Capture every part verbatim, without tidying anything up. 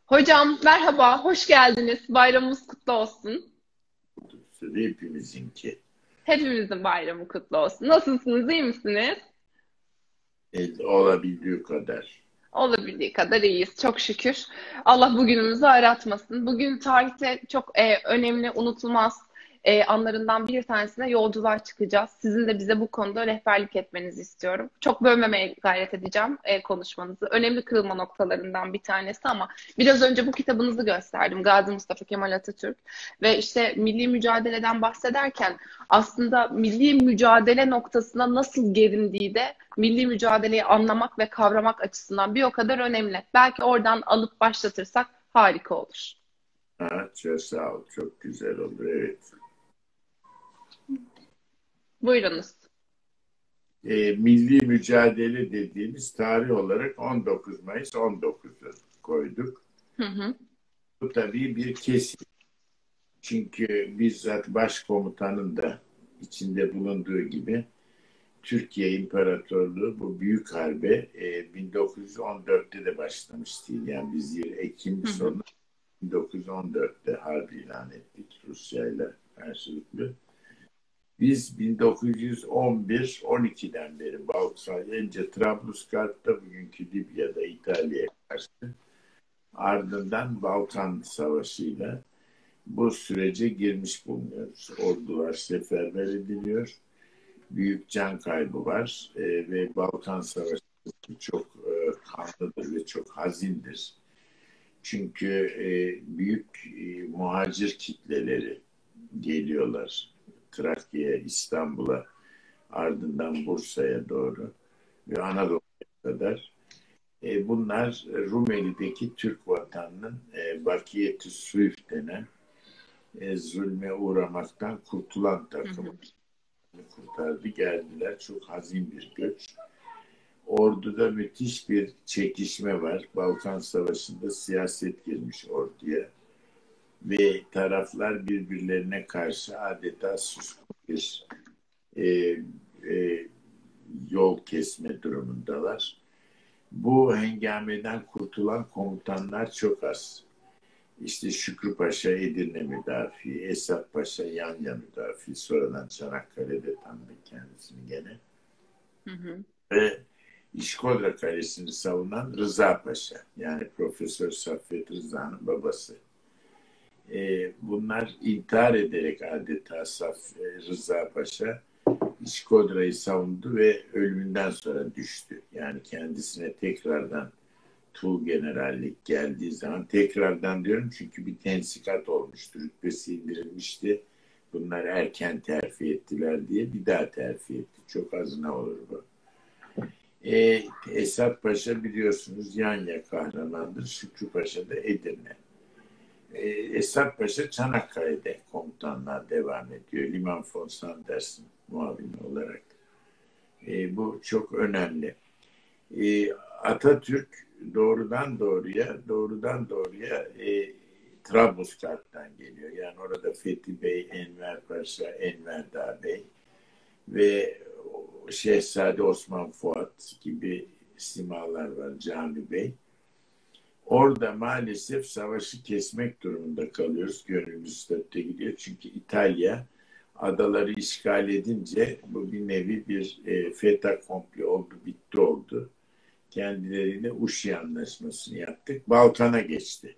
Hocam merhaba, hoş geldiniz. Bayramımız kutlu olsun. Hepimizinki. Hepimizin bayramı kutlu olsun. Nasılsınız, iyi misiniz? El, olabildiği kadar. Olabildiği kadar iyiyiz, çok şükür. Allah bugünümüzü aratmasın. Bugün tarihte çok e, önemli, unutulmaz e, anlarından bir tanesine yolculuğa çıkacağız. Sizin de bize bu konuda rehberlik etmenizi istiyorum. Çok bölmemeye gayret edeceğim e, konuşmanızı. Önemli kırılma noktalarından bir tanesi ama biraz önce bu kitabınızı gösterdim. Gazi Mustafa Kemal Atatürk. Ve işte milli mücadeleden bahsederken aslında milli mücadele noktasına nasıl gelindiği de milli mücadeleyi anlamak ve kavramak açısından bir o kadar önemli. Belki oradan alıp başlatırsak harika olur. Ha, çok sağ ol. Çok güzel oldu. Evet. Buyurunuz. E, milli mücadele dediğimiz tarih olarak on dokuz Mayıs on dokuzu koyduk. Hı hı, Bu tabii bir kesim. Çünkü bizzat başkomutanın da içinde bulunduğu gibi Türkiye İmparatorluğu bu büyük harbe e, bin dokuz yüz on dörtte de başlamış değil. Yani biz Ekim hı hı, sonu bin dokuz yüz on dörtte harbi ilan ettik Rusya ile karşılıklı. Biz bin dokuz yüz on bir on ikiden beri Balkan, önce Trablusgarp'ta bugünkü Libya'da İtalya'ya karşı ardından Balkan Savaşı'yla bu sürece girmiş bulunuyoruz. Ordular seferber ediliyor. Büyük can kaybı var e, ve Balkan Savaşı çok e, kanlıdır ve çok hazindir. Çünkü e, büyük e, muhacir kitleleri geliyorlar. Trakya'ya, İstanbul'a, ardından Bursa'ya doğru ve Anadolu'ya kadar. E, bunlar Rumeli'deki Türk vatanının e, Bakiyetü Suif denen e, zulme uğramaktan kurtulan hı takımı hı. kurtardı. Geldiler. Çok hazin bir göç. Orduda müthiş bir çekişme var. Balkan Savaşı'nda siyaset girmiş orduya ve taraflar birbirlerine karşı adeta suskun bir e, e, yol kesme durumundalar. Bu hengameden kurtulan komutanlar çok az. İşte Şükrü Paşa Edirne müdafi, Esat Paşa Yanya müdafi, sonradan Çanakkale'de tanıdı kendisini gene. Hı hı. Ve İşkodra Kalesi'ni savunan Rıza Paşa, yani Profesör Saffet Rıza'nın babası. E, bunlar intihar ederek adeta Saf, e, Rıza Paşa İşkodra'yı savundu ve ölümünden sonra düştü. Yani kendisine tekrardan Tuğ Generallik geldiği zaman, tekrardan diyorum çünkü bir tensikat olmuştu. Rütbesi indirilmişti. Bunlar erken terfi ettiler diye bir daha terfi etti. Çok azına olur bu. E, Esat Paşa biliyorsunuz Yanya kahramandır. Şükrü Paşa da Edirne. E, Esat Paşa Çanakkale'de komutanlığa devam ediyor. Liman von Sanders'in muavini olarak. E, bu çok önemli. E, Atatürk doğrudan doğruya doğrudan doğruya e, Trablusgarp'tan geliyor. Yani orada Fethi Bey, Enver Paşa, Enver Dağ Bey ve Şehzade Osman Fuat gibi simalar var, Cami Bey. Orada maalesef savaşı kesmek durumunda kalıyoruz. Gönlümüz de gidiyor. Çünkü İtalya adaları işgal edince bu bir nevi bir e, feta kompli oldu, bitti oldu. Kendileriyle Uşi Anlaşması'nı yaptık. Balkan'a geçti.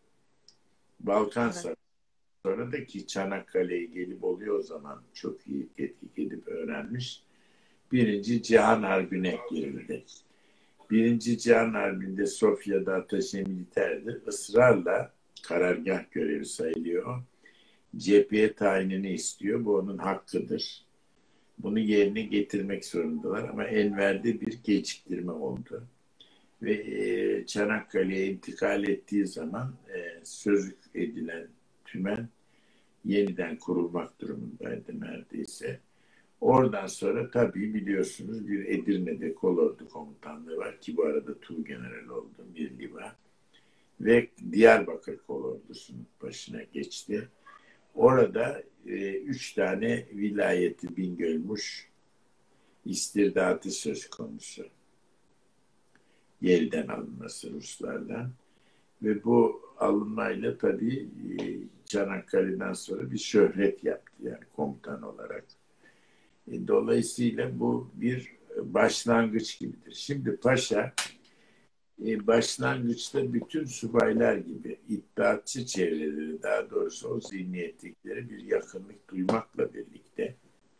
Balkan Evet. Savaşı sonra da ki Çanakkale'ye gelip oluyor o zaman çok iyi tetkik edip öğrenmiş. Birinci Cihan Harbi'ne girildi. Birinci Cihan Harbi'nde Sofya'da ateşe militerdir. Israrla karargah görevi sayılıyor. Cepheye tayinini istiyor. Bu onun hakkıdır. Bunu yerine getirmek zorundalar ama Enver'de bir geciktirme oldu. Ve e, Çanakkale'ye intikal ettiği zaman e, sözlük edilen tümen yeniden kurulmak durumundaydı neredeyse. Oradan sonra tabii biliyorsunuz bir Edirne'de kolordu komutanlığı var ki bu arada Tuğgeneral oldu bir liva ve Diyarbakır kolordusunun başına geçti. Orada e, üç tane vilayeti Bingölmuş istirdatı söz konusu. Yerden alınması Ruslardan. Ve bu alınmayla tabii Çanakkale'den sonra bir şöhret yaptı yani komutan olarak. E, dolayısıyla bu bir başlangıç gibidir. Şimdi Paşa e, başlangıçta bütün subaylar gibi iddiatçı çevreleri, daha doğrusu o zihniyetlikleri bir yakınlık duymakla birlikte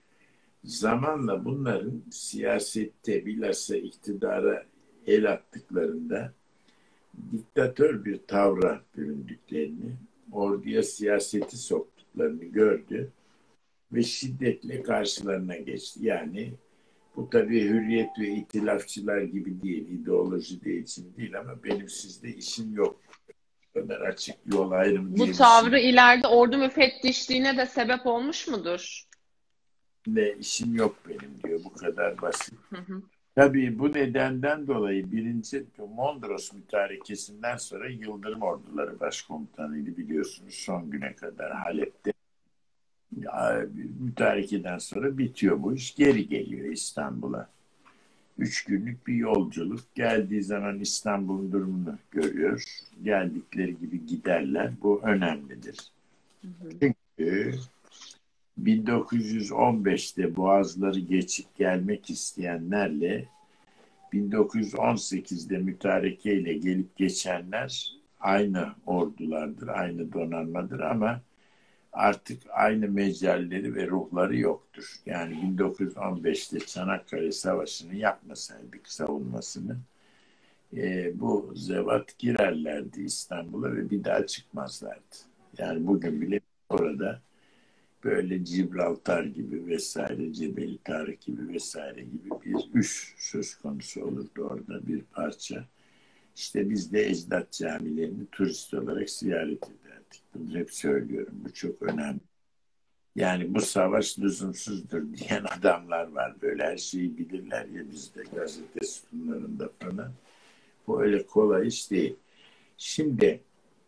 zamanla bunların siyasette bilhassa iktidara el attıklarında diktatör bir tavra büründüklerini, orduya siyaseti soktuklarını gördü ve şiddetle karşılarına geçti. Yani bu tabii hürriyet ve itilafçılar gibi değil, ideoloji de için değil ama benim sizde işim yok. Bu kadar açık yol ayrımı diye Bu bir şey. tavrı ileride ordu müfettişliğine de sebep olmuş mudur? Ne işim yok benim diyor, bu kadar basit. Hı hı. Tabii bu nedenden dolayı birinci Mondros mütarekesinden sonra Yıldırım Orduları Başkomutanıydı biliyorsunuz son güne kadar Halep'te. Ya, mütarekeden sonra bitiyor bu iş. Geri geliyor İstanbul'a. Üç günlük bir yolculuk. Geldiği zaman İstanbul'un durumunu görüyor. Geldikleri gibi giderler. Bu önemlidir. Hı hı. Çünkü bin dokuz yüz on beşte Boğazları geçip gelmek isteyenlerle bin dokuz yüz on sekizde mütarekeyle gelip geçenler aynı ordulardır, aynı donanmadır ama artık aynı mecalleri ve ruhları yoktur. Yani bin dokuz yüz on beşte Çanakkale Savaşı'nı yapmasaydık savunmasını e, bu zevat girerlerdi İstanbul'a ve bir daha çıkmazlardı. Yani bugün bile orada böyle Gibraltar gibi vesaire, Cebeli Tarık gibi vesaire gibi bir üs söz konusu olurdu orada bir parça. İşte biz de ecdat camilerini turist olarak ziyaret ederdik. Bunu hep söylüyorum. Bu çok önemli. Yani bu savaş lüzumsuzdur diyen adamlar var. Böyle her şeyi bilirler ya bizde gazete sütunlarında falan. Bu öyle kolay iş değil. Şimdi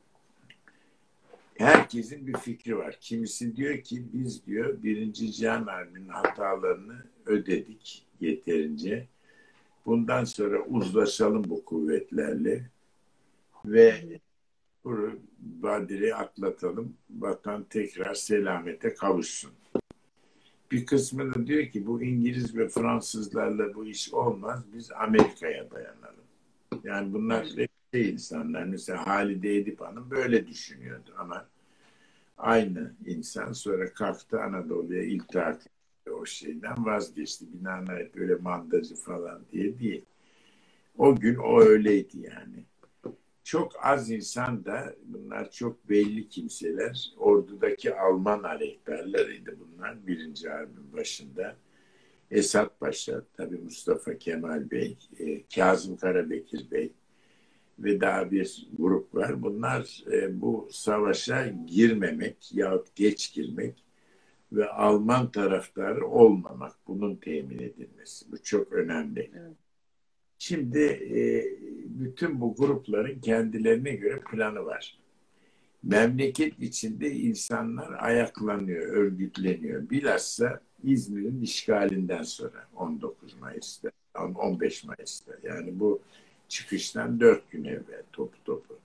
herkesin bir fikri var. Kimisi diyor ki biz diyor Birinci Cihan Harbi'nin hatalarını ödedik yeterince. Bundan sonra uzlaşalım bu kuvvetlerle ve bu badireyi atlatalım. Vatan tekrar selamete kavuşsun. Bir kısmı da diyor ki bu İngiliz ve Fransızlarla bu iş olmaz. Biz Amerika'ya dayanalım. Yani bunlar şey insanlar. Mesela Halide Edip Hanım böyle düşünüyordu ama aynı insan sonra kalktı Anadolu'ya iltihak etti. O şeyden vazgeçti. Binaenaleyh böyle mandacı falan diye değil. O gün o öyleydi yani. Çok az insan da bunlar çok belli kimseler. Ordudaki Alman aleyhtarlarıydı bunlar. Birinci Harbi'nin başında. Esat Paşa, tabii Mustafa Kemal Bey, e, Kazım Karabekir Bey ve daha bir grup var. Bunlar e, bu savaşa girmemek yahut geç girmek ve Alman taraftarı olmamak, bunun temin edilmesi. Bu çok önemli. Evet. Şimdi e, bütün bu grupların kendilerine göre planı var. Memleket içinde insanlar ayaklanıyor, örgütleniyor. Bilhassa İzmir'in işgalinden sonra on dokuz Mayıs'ta, on beş Mayıs'ta. Yani bu çıkıştan dört gün evvel topu topu.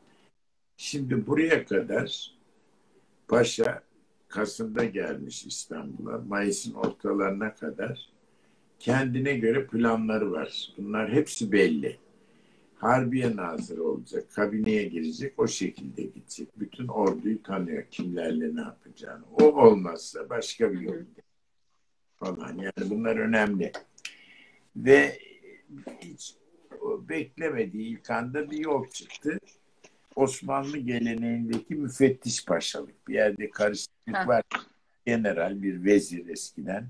Şimdi buraya kadar Paşa Kasım'da gelmiş İstanbul'a. Mayıs'ın ortalarına kadar kendine göre planları var. Bunlar hepsi belli. Harbiye Nazırı olacak, kabineye girecek, o şekilde gidecek. Bütün orduyu tanıyor, kimlerle ne yapacağını. O olmazsa başka bir yol falan. Yani bunlar önemli. Ve hiç beklemediği ilk anda bir yol çıktı. Osmanlı geleneğindeki müfettiş paşalık. Bir yerde karışıklık var. General, bir vezir eskiden.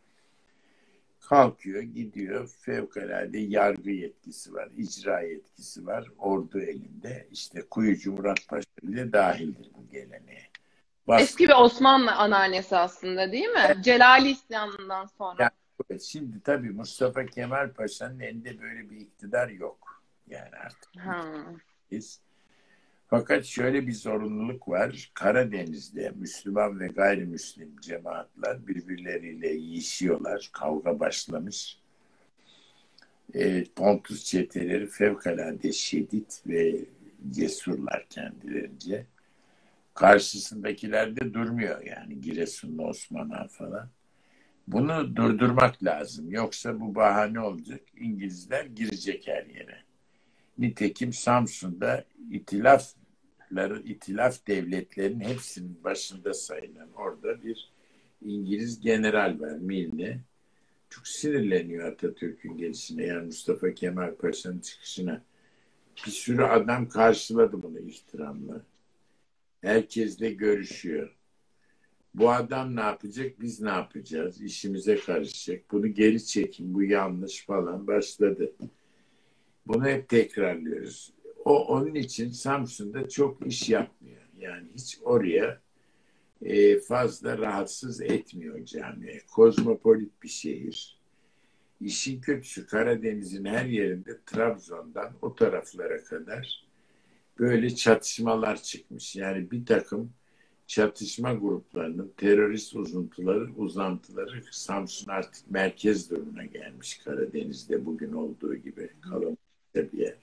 Kalkıyor, gidiyor. Fevkalade yargı yetkisi var, icra yetkisi var. Ordu elinde. İşte Kuyucu Murat Paşa bile dahildir bu geleneğe. Bas Eski bir Osmanlı anneannesi aslında değil mi? Evet. Celali isyanından sonra. Yani, evet, şimdi tabii Mustafa Kemal Paşa'nın elinde böyle bir iktidar yok. Yani artık. Biz. Fakat şöyle bir zorunluluk var. Karadeniz'de Müslüman ve gayrimüslim cemaatler birbirleriyle yiyişiyorlar. Kavga başlamış. E, Pontus çeteleri fevkalade şiddet ve cesurlar kendilerince. Karşısındakiler de durmuyor yani Giresunlu Osman Ağa falan. Bunu durdurmak lazım. Yoksa bu bahane olacak. İngilizler girecek her yere. Nitekim Samsun'da itilafları, itilaf devletlerinin hepsinin başında sayılan orada bir İngiliz general var, Milne. Çok sinirleniyor Atatürk'ün gelişine, yani Mustafa Kemal Paşa'nın çıkışına. Bir sürü adam karşıladı bunu ihtiramla. Herkesle görüşüyor. Bu adam ne yapacak, biz ne yapacağız? İşimize karışacak. Bunu geri çekin, bu yanlış falan başladı. Bunu hep tekrarlıyoruz. O onun için Samsun'da çok iş yapmıyor. Yani hiç oraya e, fazla rahatsız etmiyor camiye. Kozmopolit bir şehir. İşin kötüsü Karadeniz'in her yerinde Trabzon'dan o taraflara kadar böyle çatışmalar çıkmış. Yani bir takım çatışma gruplarının terörist uzuntuları, uzantıları Samsun artık merkez durumuna gelmiş. Karadeniz'de bugün olduğu gibi kalabalık bir yer.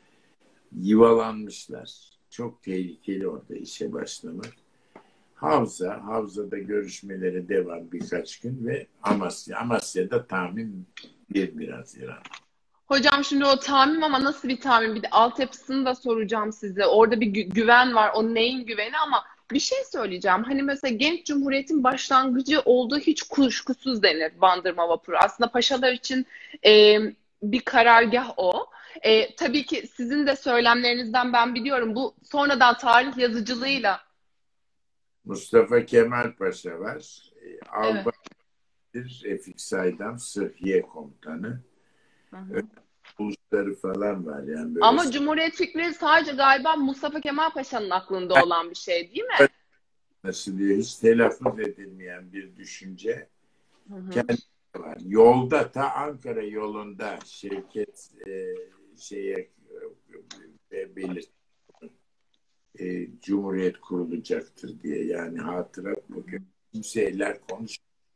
Yuvalanmışlar. Çok tehlikeli orada işe başlamak. Havza, Havza'da görüşmelere devam birkaç gün ve Amasya. Amasya'da tahmin bir Haziran. Hocam şimdi o tamim ama nasıl bir tamim? Bir de altyapısını da soracağım size. Orada bir gü- güven var. O neyin güveni ama bir şey söyleyeceğim. Hani mesela Genç Cumhuriyet'in başlangıcı olduğu hiç kuşkusuz denir Bandırma Vapuru. Aslında paşalar için e, bir karargah o. E, tabii ki sizin de söylemlerinizden ben biliyorum. Bu sonradan tarih yazıcılığıyla. Mustafa Kemal Paşa var. E, Evet. Albay Refik Saydam, Sıhhiye Komutanı. Hı hı. Ulusları falan var yani böyle. Ama Cumhuriyet fikri sadece galiba Mustafa Kemal Paşa'nın aklında olan bir şey değil mi? Nasıl diye hiç telaffuz edilmeyen bir düşünce Hı hı. kendi var. Yolda ta Ankara yolunda Şevket e, şeye e, belirt e, Cumhuriyet kurulacaktır diye, yani hatırat bugün kimseler konuş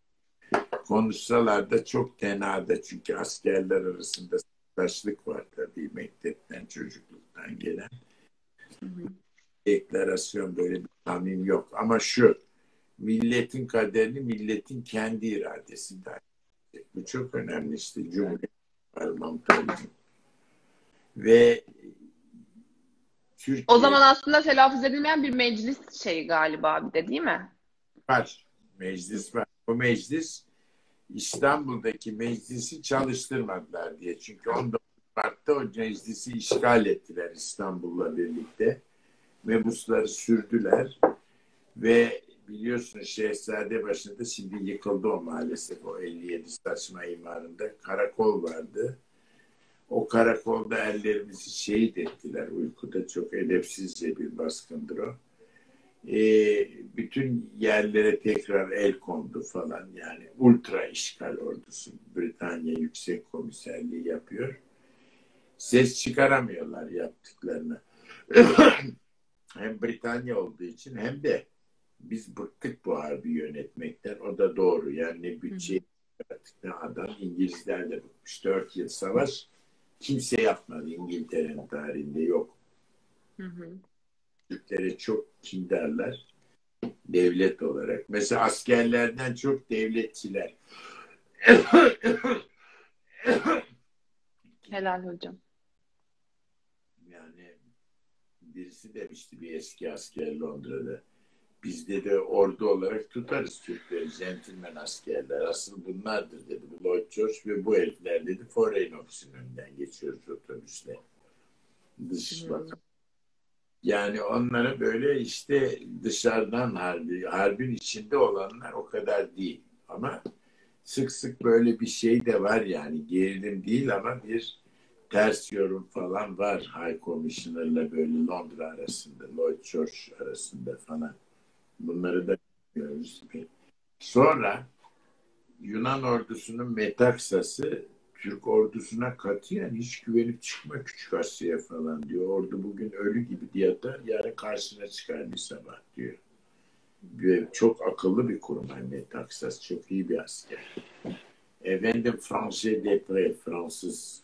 konuşsalar da çok tenada, çünkü askerler arasında sırdaşlık var tabii, mektepten çocukluktan gelen Hı hı. deklarasyon, böyle bir tamim yok ama şu: milletin kaderini milletin kendi iradesi tercih. Bu çok önemli işte Cumhuriyet parlamenterizmi. Ve O Türkiye zaman aslında telaffuz edilmeyen bir meclis şeyi galiba bir de değil mi? var, meclis var. Bu meclis İstanbul'daki meclisi çalıştırmadılar diye. Çünkü on dokuz Mart'ta o meclisi işgal ettiler İstanbul'la birlikte. Mebusları sürdüler ve biliyorsunuz Şehzadebaşı'nda, şimdi yıkıldı o maalesef, o elli yedi saçma imarında karakol vardı. O karakolda ellerimizi şehit ettiler uykuda. Çok edepsizce bir baskındır o. Ee, bütün yerlere tekrar el kondu falan, yani ultra işgal ordusu Britanya Yüksek Komiserliği yapıyor. Ses çıkaramıyorlar yaptıklarını. Hem Britanya olduğu için hem de biz bıktık bu harbi yönetmekten. O da doğru. Yani ne bütçe yarattık ne adam. İngilizler de bıkmış. Dört yıl savaş kimse yapmadı İngiltere'nin tarihinde, yok. Hı hı. Türklere çok kindarlar devlet olarak. Mesela askerlerden çok devletçiler. Helal hocam. Yani birisi demişti, bir eski asker Londra'da: bizde de ordu olarak tutarız Türkleri, centilmen askerler. Asıl bunlardır dedi. Bu Lloyd George ve bu herifler dedi. Foreign Office'in önünden geçiyoruz otobüsle. Dış Hmm. vatan. Yani onlara böyle işte dışarıdan harbi, harbin içinde olanlar o kadar değil. Ama sık sık böyle bir şey de var, yani gerilim değil ama bir ters yorum falan var. High Commissioner'la böyle Londra arasında, Lloyd George arasında falan. Bunları da biliyoruz. Sonra Yunan ordusunun Metaksası Türk ordusuna katiyen hiç güvenip çıkma Küçük Asya'ya falan diyor. Ordu bugün ölü gibi yatar, yarın karşısına çıkar bir sabah diyor. Çok akıllı bir kurmay Metaksas, çok iyi bir asker. Efendim Fransız Depre, Fransız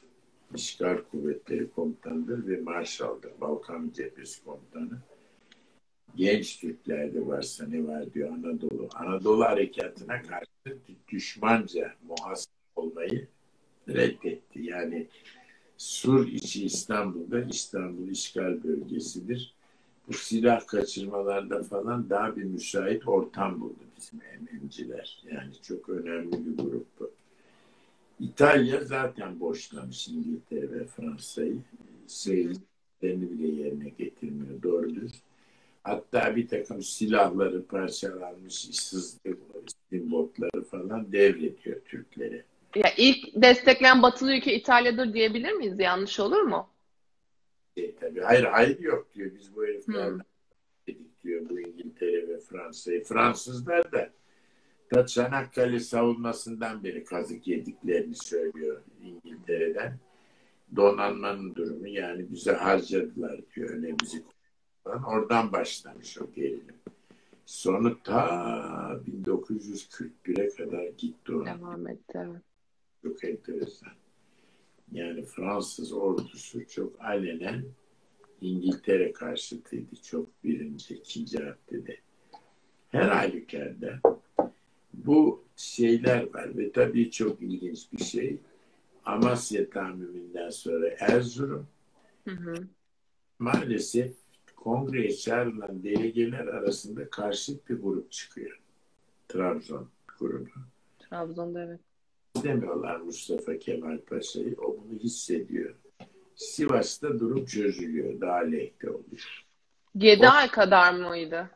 İşgal Kuvvetleri Komutanı'dır ve Marşal'dır. Balkan Cephesi Komutanı. Genç Türklerde varsa ne var diyor Anadolu. Anadolu Harekatı'na karşı düşmanca muhasebe olmayı reddetti. Yani Sur içi İstanbul'da, İstanbul işgal bölgesidir. Bu silah kaçırmalarda falan daha bir müsait ortam buldu bizim emimciler. Yani çok önemli bir grup bu. İtalya zaten boşlamış İngiltere ve Fransa'yı. Seyircilerini bile yerine getirmiyor doğru düz. Hatta bir takım silahları parçalanmış, sızdıkları, botları falan devrediyor Türklere. Ya ilk destekleyen batılı ülke İtalya'dır diyebilir miyiz? Yanlış olur mu? E, tabii hayır hayır yok diyor. Biz bu heriflerden Hmm. dedik diyor bu İngiltere ve Fransa'yı. Fransızlar da ta Çanakkale savunmasından beri kazık yediklerini söylüyor İngiltere'den. Donanmanın durumu yani bize harcadılar diyor. Öyle bizi falan. Oradan başlamış o gerilim. Sonu ta bin dokuz yüz kırk bire kadar gitti o. Devam etti. Evet. Çok enteresan. Yani Fransız ordusu çok alenen İngiltere karşıtıydı. Çok birinci, ikinci haftede. Her halükarda bu şeyler var ve tabii çok ilginç bir şey. Amasya tamiminden sonra Erzurum Hı hı. maalesef kongreye çağrılan delegeler arasında karşıt bir grup çıkıyor. Trabzon grubu. Trabzon'da evet. İstemiyorlar Mustafa Kemal Paşa'yı. O bunu hissediyor. Sivas'ta durum çözülüyor. Daha lehte oluyor. Yedi O ay kadar mıydı?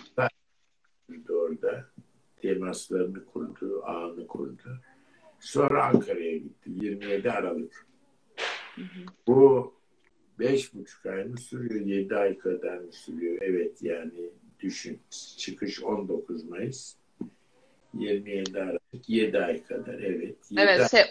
orada temaslarını kurdu, ağını kurdu. Sonra Ankara'ya gitti. yirmi yedi Aralık. Hı hı. Bu beş buçuk ay mı sürüyor? Yedi ay kadar mı sürüyor? Evet yani düşün. Çıkış on dokuz Mayıs. yirmi yedi Aralık. yedi ay kadar. Evet. yedi, Evet şey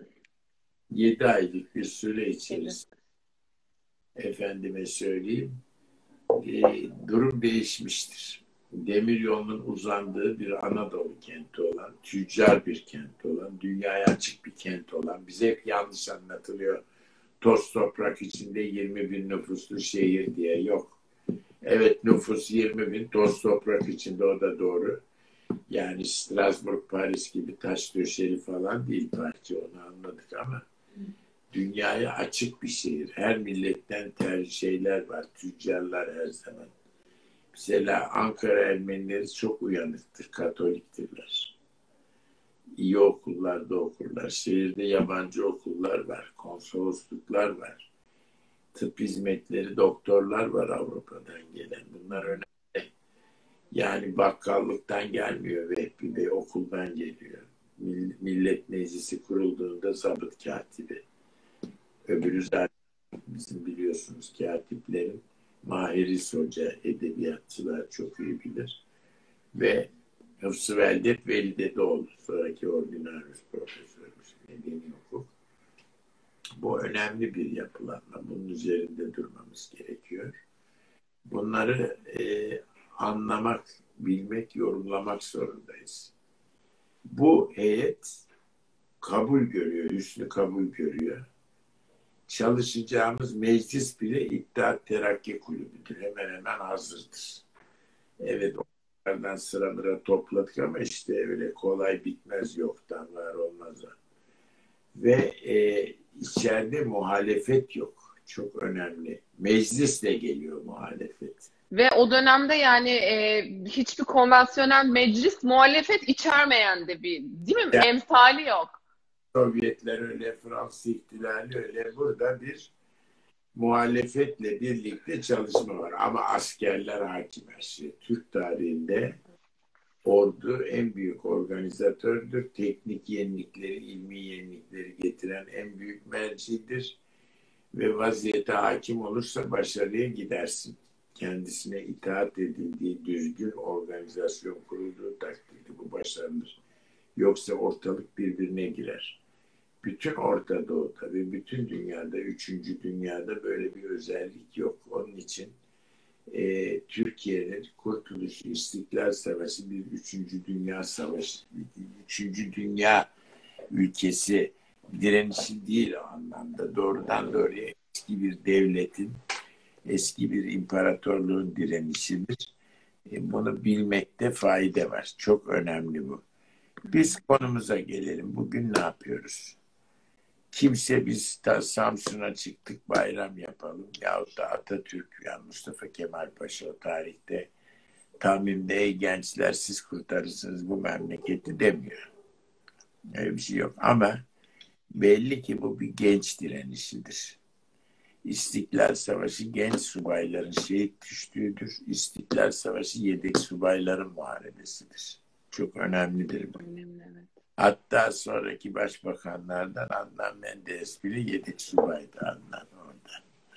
yedi aylık bir süre yedi. içerisinde efendime söyleyeyim e, durum değişmiştir. Demiryolunun uzandığı bir Anadolu kenti olan, tüccar bir kent olan, dünyaya açık bir kent olan, bize hep yanlış anlatılıyor. Toz toprak içinde yirmi bin nüfuslu şehir diye yok. Evet nüfus yirmi bin, toz toprak içinde o da doğru. Yani Strasbourg, Paris gibi taş döşeli falan değil parça onu anladık ama dünyaya açık bir şehir. Her milletten tercih şeyler var. Tüccarlar her zaman. Mesela Ankara Ermenileri çok uyanıktır, Katoliktirler. İyi okullarda okurlar. Şehirde yabancı okullar var, konsolosluklar var. Tıp hizmetleri, doktorlar var Avrupa'dan gelen. Bunlar önemli. Yani bakkallıktan gelmiyor Vehbi Bey, okuldan geliyor. Millet Meclisi kurulduğunda zabıt katibi. Öbürü zaten bizim biliyorsunuz katiplerin Mahir Hoca, edebiyatçılar çok iyi bilir. Ve Hıfzı Veldet Velidedoğlu, sonraki ordinarius profesörümüz, medeni hukuk. Bu önemli bir yapılanma. Bunun üzerinde durmamız gerekiyor. Bunları e, anlamak, bilmek, yorumlamak zorundayız. Bu heyet kabul görüyor, hüsnü kabul görüyor. Çalışacağımız meclis bile İttihat Terakki Kulübü'dür. Hemen hemen hazırdır. Evet, onlardan sıra sıra topladık ama işte öyle kolay bitmez, yoktan var olmaz. Ve e, içeride muhalefet yok. Çok önemli. Meclisle geliyor muhalefet. Ve o dönemde yani e, hiçbir konvansiyonel meclis muhalefet içermeyen de bir, değil mi? Yani Emsali yok. Sovyetler öyle, Fransız ihtilali öyle. Burada bir muhalefetle birlikte çalışma var. Ama askerler hakim her şey. Türk tarihinde ordu en büyük organizatördür. Teknik yenilikleri, ilmi yenilikleri getiren en büyük mercidir. Ve vaziyete hakim olursa başarıya gidersin. Kendisine itaat edildiği düzgün organizasyon kurulduğu takdirde bu başarılır. Yoksa ortalık birbirine girer. Bütün Orta Doğu'da ve bütün dünyada, üçüncü dünyada böyle bir özellik yok. Onun için e, Türkiye'nin Kurtuluş İstiklal Savaşı bir üçüncü dünya savaşı, üçüncü dünya ülkesi direnişi değil o anlamda. Doğrudan doğruya eski bir devletin, eski bir imparatorluğun direnişidir. E, bunu bilmekte fayda var. Çok önemli bu. Biz konumuza gelelim. Bugün ne yapıyoruz? Kimse biz da Samsun'a çıktık bayram yapalım. Yahut da Atatürk, yani Mustafa Kemal Paşa o tarihte Tamim'de ey gençler siz kurtarırsınız bu memleketi demiyor. Öyle bir şey yok. Ama belli ki bu bir genç direnişidir. İstiklal Savaşı genç subayların şehit düştüğüdür. İstiklal Savaşı yedek subayların muharebesidir. Çok önemlidir bu. Önemli, evet. Hatta sonraki başbakanlardan Adnan Menderes bile yedek subaydı Adnan orada.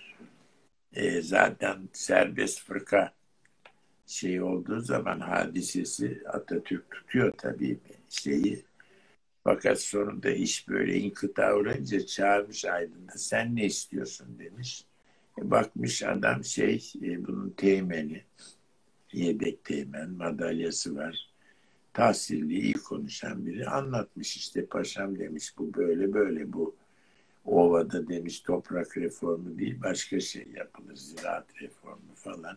E, zaten serbest fırka şey olduğu zaman hadisesi Atatürk tutuyor tabii şeyi. Fakat sonunda iş böyle inkıta uğrayınca çağırmış Aydın'da sen ne istiyorsun demiş. E, bakmış adam şey e, bunun teğmeni, yedek teğmen madalyası var. Tahsilli iyi konuşan biri anlatmış işte paşam demiş bu böyle böyle bu ovada demiş toprak reformu değil başka şey yapılır ziraat reformu falan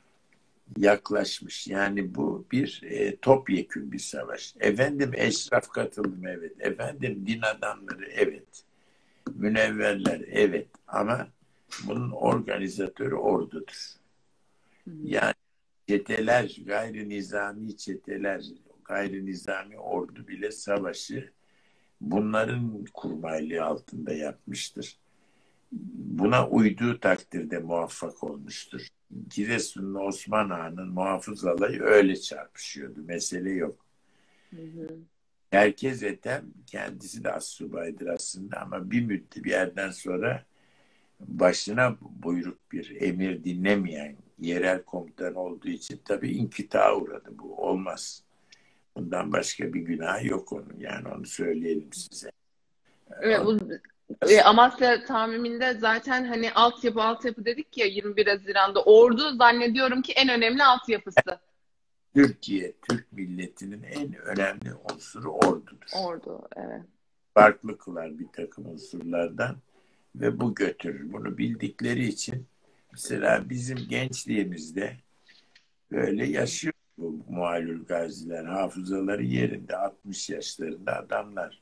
yaklaşmış. Yani bu bir e, topyekün bir savaş. Efendim eşraf katıldım evet. Efendim din adamları evet. Münevverler evet. Ama bunun organizatörü ordudur. Yani çeteler, gayri nizami çeteler, gayri nizami ordu bile savaşı bunların kurmaylığı altında yapmıştır. Buna uyduğu takdirde muvaffak olmuştur. Giresun'la Osman Ağa'nın muhafız alayı öyle çarpışıyordu. Mesele yok. Hı hı. Herkes etem, kendisi de astsubaydır aslında ama bir müddet bir yerden sonra başına buyruk bir emir dinlemeyen yerel komutan olduğu için tabii inkıta uğradı. Bu olmaz. Bundan başka bir günah yok onun. Yani onu söyleyelim size. Evet, bu e, Amasya Tamim'inde zaten hani altyapı altyapı dedik ya yirmi bir Haziran'da ordu zannediyorum ki en önemli altyapısı. Türkiye, Türk milletinin en önemli unsuru ordudur. Ordu, evet. Farklı kılar bir takım unsurlardan ve bu götürür. Bunu bildikleri için mesela bizim gençliğimizde böyle yaşıyor bu muhalül gaziler. Hafızaları yerinde altmış yaşlarında adamlar.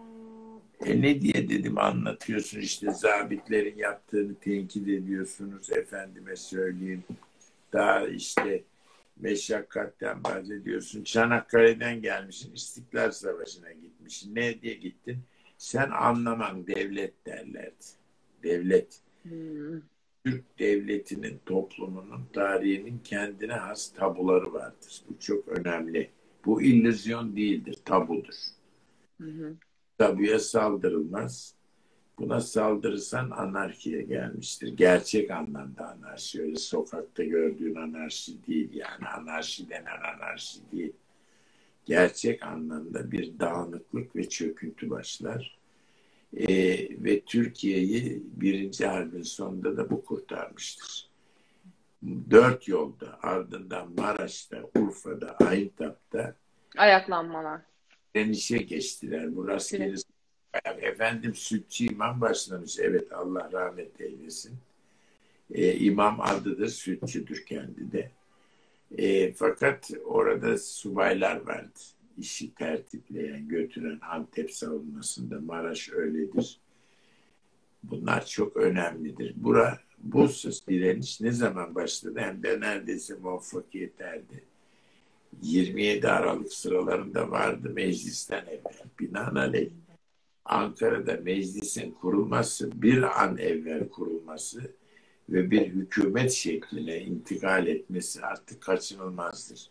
E ne diye dedim anlatıyorsun işte zabitlerin yaptığını tenkit ediyorsunuz efendime söyleyeyim. Daha işte meşakkatten bahsediyorsun. Çanakkale'den gelmişsin. İstiklal Savaşı'na gitmişsin. Ne diye gittin? Sen anlaman devlet derlerdi. Devlet. Hmm. Türk devletinin, toplumunun, tarihinin kendine has tabuları vardır. Bu çok önemli. Bu illüzyon değildir, tabudur. Hı hı. Tabuya saldırılmaz. Buna saldırırsan anarşiye gelmiştir. Gerçek anlamda anarşi. Öyle sokakta gördüğün anarşi değil. Yani anarşi denen anarşi değil. Gerçek anlamda bir dağınıklık ve çöküntü başlar. Ee, ve Türkiye'yi birinci harbin sonunda da bu kurtarmıştır. Dört yolda ardından Maraş'ta, Urfa'da, Ayıntap'ta Ayaklanmalar. denişe geçtiler. Bu rastgele efendim Sütçü İmam başlamış. Evet Allah rahmet eylesin. Ee, imam adıdır, Sütçüdür kendi de. E, fakat orada subaylar vardı. İşi tertipleyen, götüren Antep savunmasında Maraş öyledir. Bunlar çok önemlidir. Bura, bu direniş ne zaman başladı? Hem de neredeyse muvaffakiyet erdi. yirmi yedi Aralık sıralarında vardı meclisten evvel. Binaenaleyh Ankara'da meclisin kurulması, bir an evvel kurulması ve bir hükümet şekline intikal etmesi artık kaçınılmazdır.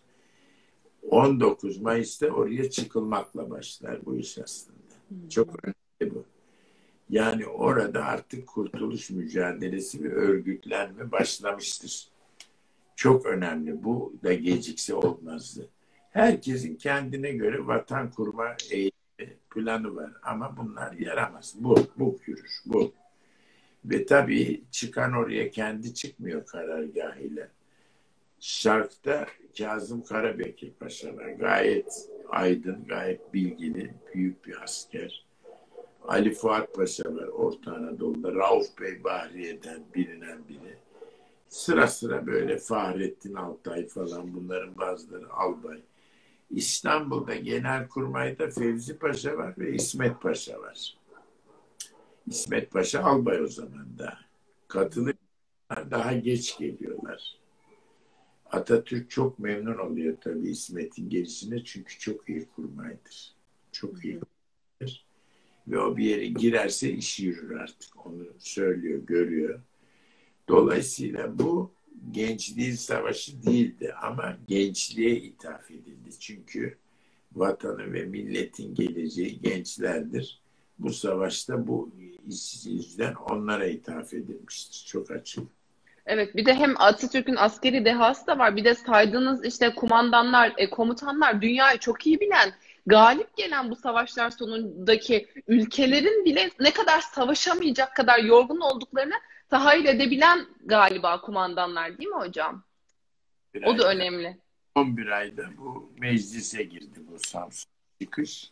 on dokuz Mayıs'ta oraya çıkılmakla başlar bu iş aslında. Çok önemli bu. Yani orada artık kurtuluş mücadelesi ve örgütlenme başlamıştır. Çok önemli. Bu da gecikse olmazdı. Herkesin kendine göre vatan kurma eğitimi, planı var. Ama bunlar yaramaz. Bu, bu yürür, bu. Ve tabii çıkan oraya kendi çıkmıyor karargahıyla. Şark'ta Kazım Karabekir Paşa var. Gayet aydın, gayet bilgili, büyük bir asker. Ali Fuat Paşa var Orta Anadolu'da. Rauf Bey Bahriye'den bilinen biri. Sıra sıra böyle Fahrettin Altay falan, bunların bazıları albay. İstanbul'da Genelkurmay'da Fevzi Paşa var ve İsmet Paşa var. İsmet Paşa albay o zaman da. Katılımlar daha geç geliyorlar. Atatürk çok memnun oluyor tabii İsmet'in gelişine, çünkü çok iyi kurmaydır. Çok iyi kurmaydır. Ve o bir yere girerse işi yürür artık. Onu söylüyor, görüyor. Dolayısıyla bu gençliğin savaşı değildi ama gençliğe ithaf edildi. Çünkü vatanı ve milletin geleceği gençlerdir. Bu savaşta bu yüzden onlara ithaf edilmiştir. Çok açık. Evet, bir de hem Atatürk'ün askeri dehası da var. Bir de saydığınız işte kumandanlar, e, komutanlar dünyayı çok iyi bilen, galip gelen bu savaşlar sonundaki ülkelerin bile ne kadar savaşamayacak kadar yorgun olduklarını tahayyül edebilen galiba kumandanlar, değil mi hocam? Bir O da ayda, önemli. on bir ayda bu meclise girdi bu Samsun çıkış.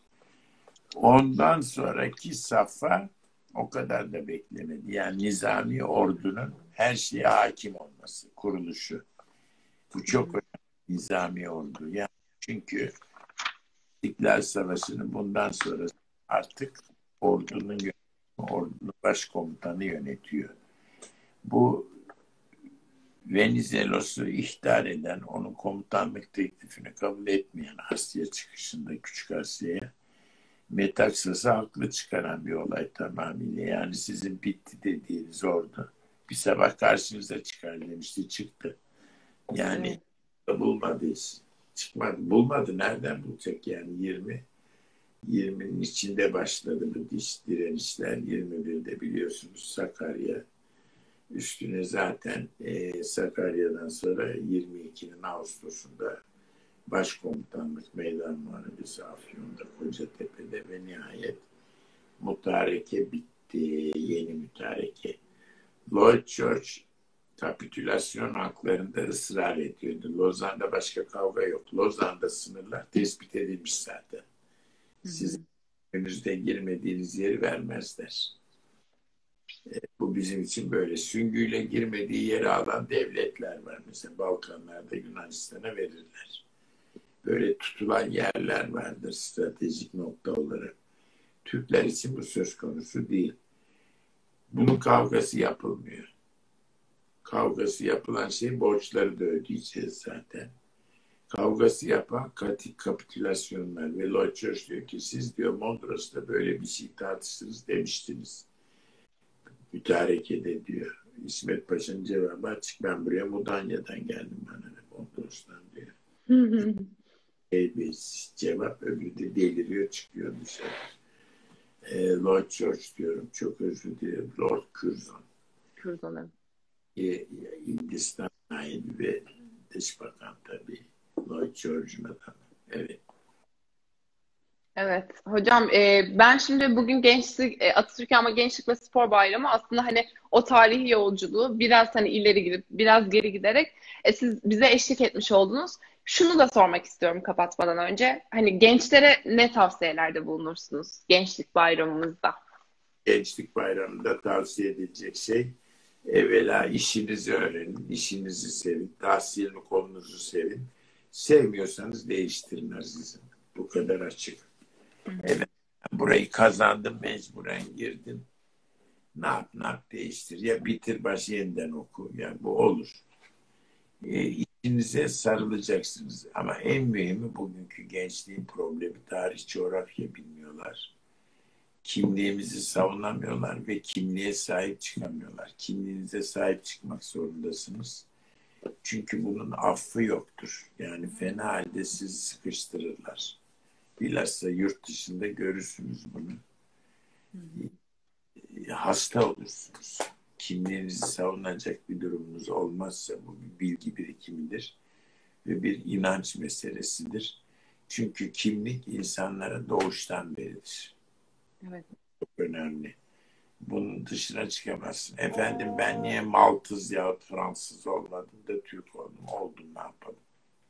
Ondan sonraki safha o kadar da beklemedi. Yani nizami ordunun her şeye hakim olması, kuruluşu. Bu çok önemli, nizami ordu. Yani çünkü İstiklal Savaşı'nı bundan sonra artık ordunun yönetimi, ordunun başkomutanı yönetiyor. Bu Venizelos'u ihtar eden, onun komutanlık teklifini kabul etmeyen Asya çıkışında, Küçük Asya'ya Metaksas'ı haklı çıkaran bir olay tamamıyla. Yani sizin bitti dediğiniz ordu bir sabah karşınıza çıkar demişti, çıktı. Yani Evet. bulmadıyız. Çıkmadı. Bulmadı. Nereden bulacak yani? yirmi yirminin içinde başladı bu diş direnişler. yirmi birde biliyorsunuz Sakarya. Üstüne zaten e, Sakarya'dan sonra yirmi ikinin Ağustos'unda Başkomutanlık Meydan Muharebesi Afyon'da, Kocatepe'de ve nihayet mütareke bitti. Yeni mütareke. Lloyd George kapitülasyon haklarında ısrar ediyordu. Lozan'da başka kavga yok. Lozan'da sınırlar tespit edilmiş zaten. Siz önünüzde girmediğiniz yeri vermezler. E, bu bizim için böyle. Süngüyle girmediği yeri alan devletler var. Mesela Balkanlarda Yunanistan'a verirler. Böyle tutulan yerler vardır stratejik nokta olarak. Türkler için bu söz konusu değil. Bunun kavgası yapılmıyor. Kavgası yapılan şey borçları da ödeyeceğiz zaten. Kavgası yapan katik kapitülasyonlar ve Lloyd George diyor ki siz diyor Mondros'ta böyle bir şey tartıştınız demiştiniz. Mütarekede diyor. İsmet Paşa'nın cevabı açık, ben buraya Mudanya'dan geldim bana Mondros'tan diyor. Bir cevap, öbürü de deliriyor çıkıyor dışarı. E, Lloyd George diyorum, çok özür dilerim, Lord Curzon. Curzon. E, Hindistan sahibi ve Dışbakan tabii. Lloyd George'un adamı. Evet. Evet hocam, e, ben şimdi bugün gençlik e, Atatürk ama Gençlik ve Spor Bayramı aslında hani o tarihi yolculuğu biraz hani ileri gidip biraz geri giderek e, siz bize eşlik etmiş oldunuz. Şunu da sormak istiyorum kapatmadan önce. Hani gençlere ne tavsiyelerde bulunursunuz Gençlik Bayramımızda? Gençlik Bayramı'nda tavsiye edilecek şey, evvela işinizi öğrenin, işinizi sevin, tahsilini kolunuzu sevin. Sevmiyorsanız değiştirin azizim. Bu kadar açık. Evet, burayı kazandım, mecburen girdim. Ne yap, ne yap, değiştir. Ya bitir baş yeniden oku. Ya bu olur. E, işinize sarılacaksınız. Ama en mühimi bugünkü gençliğin problemi tarih, coğrafya bilmiyorlar. Kimliğimizi savunamıyorlar ve kimliğe sahip çıkamıyorlar. Kimliğinize sahip çıkmak zorundasınız. Çünkü bunun affı yoktur. Yani fena halde sizi sıkıştırırlar. Bilhassa yurt dışında görürsünüz bunu. Hasta olursunuz. Kimliğinizi savunacak bir durumunuz olmazsa bu bir bilgi birikimidir ve bir inanç meselesidir. Çünkü kimlik insanlara doğuştan verilir. Evet. Çok önemli. Bunun dışına çıkamazsın. Efendim ben niye Maltız yahut Fransız olmadım da Türk oldum? Oldum, ne yapalım?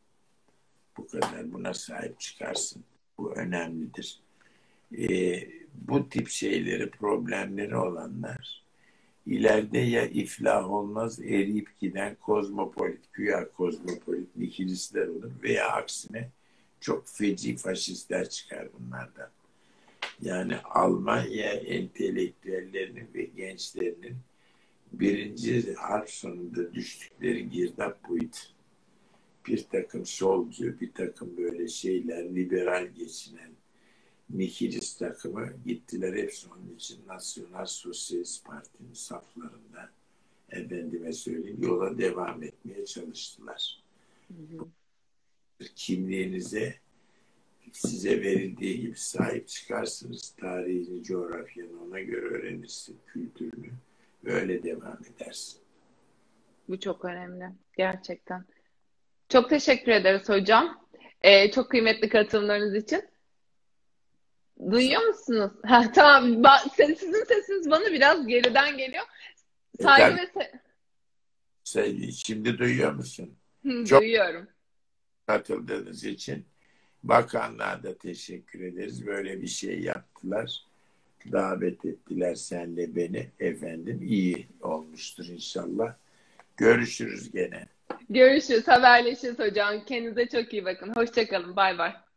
Bu kadar, buna sahip çıkarsın. Bu önemlidir. Ee, bu tip şeyleri, problemleri olanlar ileride ya iflah olmaz, eriyip giden kozmopolit, güya kozmopolit nihilistler olur veya aksine çok feci faşistler çıkar bunlardan. Yani Almanya entelektüellerinin ve gençlerinin birinci harf sonunda düştükleri girdap buydu. Bir takım solcu, bir takım böyle şeyler, liberal geçinen nihilist takımı gittiler hepsi onun için Nasyonal Sosyalist Parti'nin saflarında efendime söyleyeyim yola devam etmeye çalıştılar. Hı hı. Kimliğinize size verildiği gibi sahip çıkarsınız. Tarihini, coğrafyanı ona göre öğrenirsin, kültürünü ve öyle devam edersin. Bu çok önemli. Gerçekten. Çok teşekkür ederiz hocam. Ee, çok kıymetli katılımlarınız için. Duyuyor musunuz? Ha, tamam. Sizin sesiniz bana biraz geriden geliyor. Saygı ve se- Şimdi duyuyor musun? Çok duyuyorum. Katıldığınız için bakanlığa da teşekkür ederiz. Böyle bir şey yaptılar. Davet ettiler senle beni. Efendim iyi olmuştur inşallah. Görüşürüz gene. Görüşürüz. Haberleşiriz hocam. Kendinize çok iyi bakın. Hoşça kalın. Bay bay.